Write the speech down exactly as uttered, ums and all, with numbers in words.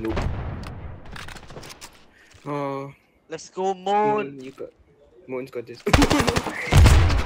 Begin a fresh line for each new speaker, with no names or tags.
Nope. Uh,
Let's go, Moon.
Moon, you got. Moon's got this.